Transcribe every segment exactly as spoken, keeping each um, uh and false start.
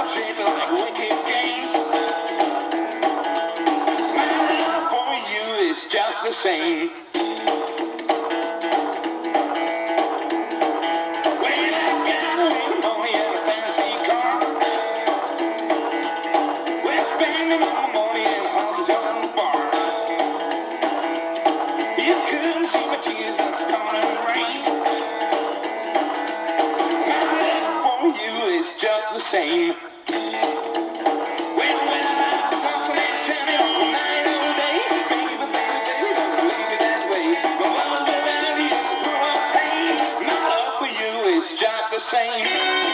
watch it like wicked games. My love for you is just the same. Well, I got a little money and a fancy car. We're spending all the money in Honky Tonk Bar. You couldn't see my tears in the pouring rain. My love for you is just the same. Well, when I was hustling and turning all night, all day, baby, baby, baby, don't leave me that way. My love without you is full of pain. My love for you is just the same.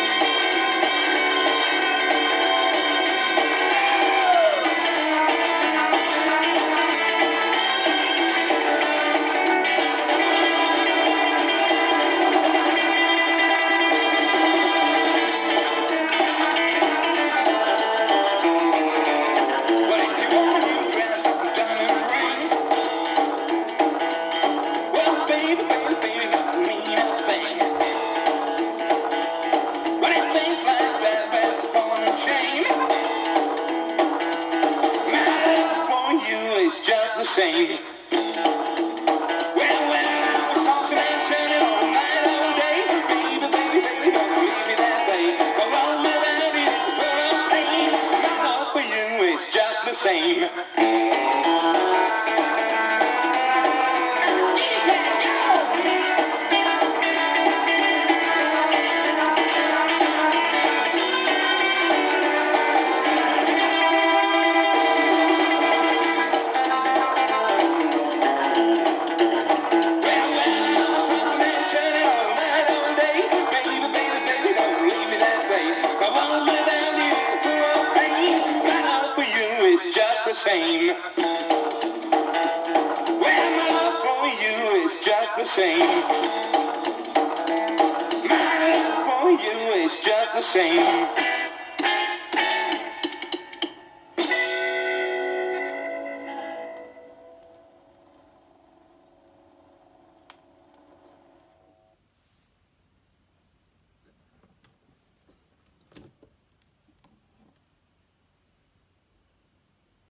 Just the same. Well, when I was tossing and turning all night, all day, baby, baby, baby, don't leave me that way. My love without you is full of pain. My love for you is just the same. The same. Well, my love for you is just the same. My love for you is just the same.